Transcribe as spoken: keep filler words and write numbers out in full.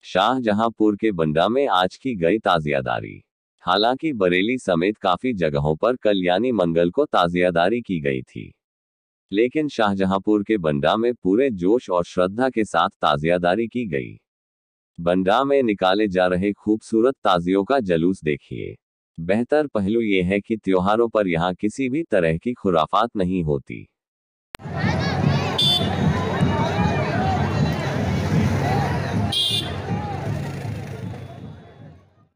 शाहजहांपुर के बंडा में आज की गई ताजियादारी। हालांकि बरेली समेत काफी जगहों पर कल यानी मंगल को ताजियादारी की गई थी, लेकिन शाहजहांपुर के बंडा में पूरे जोश और श्रद्धा के साथ ताजियादारी की गई। बंडा में निकाले जा रहे खूबसूरत ताजियों का जुलूस देखिए। बेहतर पहलू ये है कि त्योहारों पर यहाँ किसी भी तरह की खुराफात नहीं होती।